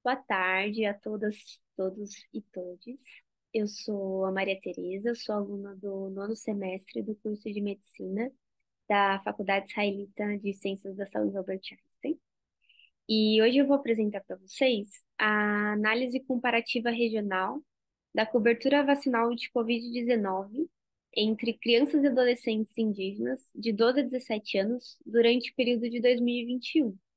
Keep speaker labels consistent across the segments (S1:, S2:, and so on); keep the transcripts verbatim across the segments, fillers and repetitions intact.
S1: Boa tarde a todas, todos e todes. Eu sou a Maria Tereza, sou aluna do nono semestre do curso de Medicina da Faculdade Israelita de Ciências da Saúde Albert Einstein. E hoje eu vou apresentar para vocês a análise comparativa regional da cobertura vacinal de covid dezenove entre crianças e adolescentes indígenas de doze a dezessete anos durante o período de dois mil e vinte e um.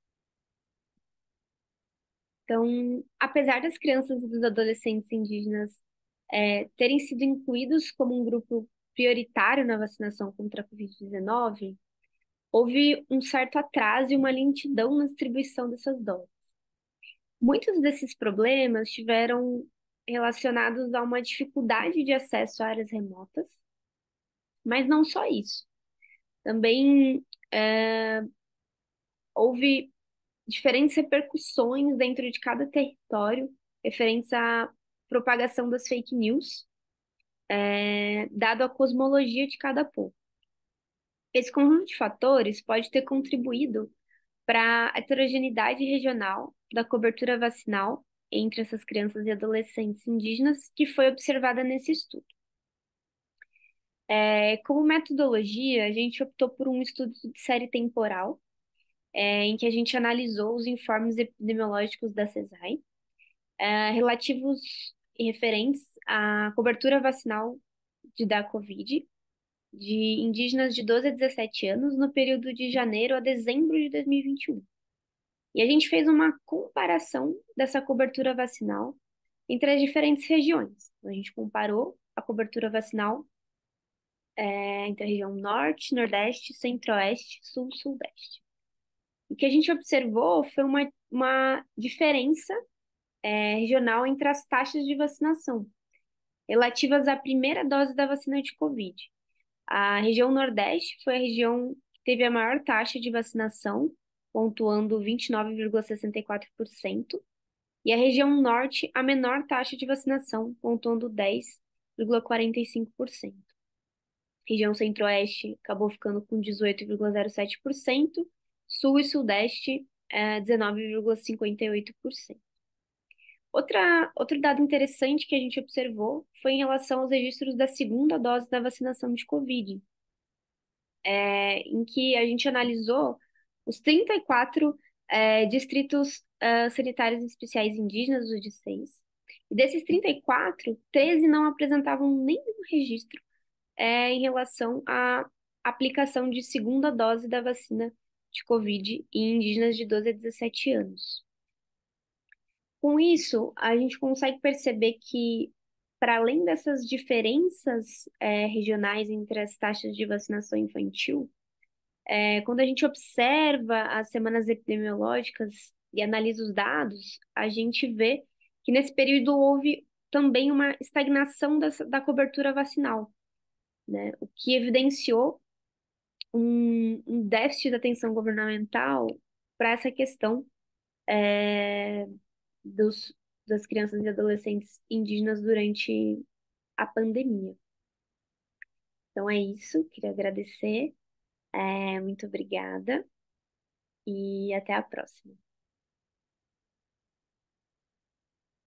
S1: Então, apesar das crianças e dos adolescentes indígenas é, terem sido incluídos como um grupo prioritário na vacinação contra a covid dezenove, houve um certo atraso e uma lentidão na distribuição dessas doses. Muitos desses problemas tiveram relacionados a uma dificuldade de acesso a áreas remotas, mas não só isso. Também é, houve diferentes repercussões dentro de cada território referentes à propagação das fake news, é, dado a cosmologia de cada povo. Esse conjunto de fatores pode ter contribuído para a heterogeneidade regional da cobertura vacinal entre essas crianças e adolescentes indígenas que foi observada nesse estudo. É, como metodologia, a gente optou por um estudo de série temporal, é, em que a gente analisou os informes epidemiológicos da CESAI, é, relativos e referentes à cobertura vacinal de da Covid de indígenas de doze a dezessete anos no período de janeiro a dezembro de dois mil e vinte e um. E vinte e um. E a gente fez uma comparação dessa cobertura vacinal entre as diferentes regiões. Então, a gente comparou a cobertura vacinal é, entre a região norte, nordeste, centro-oeste, sul, sudeste. O que a gente observou foi uma, uma diferença é, regional entre as taxas de vacinação relativas à primeira dose da vacina de Covid. A região Nordeste foi a região que teve a maior taxa de vacinação, pontuando vinte e nove vírgula sessenta e quatro por cento, e a região Norte a menor taxa de vacinação, pontuando dez vírgula quarenta e cinco por cento. A região Centro-Oeste acabou ficando com dezoito vírgula zero sete por cento, Sul e Sudeste é, dezenove vírgula cinquenta e oito por cento. Outra, outro dado interessante que a gente observou foi em relação aos registros da segunda dose da vacinação de Covid, é, em que a gente analisou os trinta e quatro é, distritos ah, sanitários especiais indígenas, os de seis. E desses trinta e quatro, treze não apresentavam nenhum registro é, em relação à aplicação de segunda dose da vacina de Covid em indígenas de doze a dezessete anos. Com isso, a gente consegue perceber que, para além dessas diferenças é, regionais entre as taxas de vacinação infantil, é, quando a gente observa as semanas epidemiológicas e analisa os dados, a gente vê que nesse período houve também uma estagnação dessa- da cobertura vacinal, né? O que evidenciou um, um déficit de atenção governamental para essa questão é, dos, das crianças e adolescentes indígenas durante a pandemia. Então é isso, queria agradecer, é, muito obrigada e até a próxima.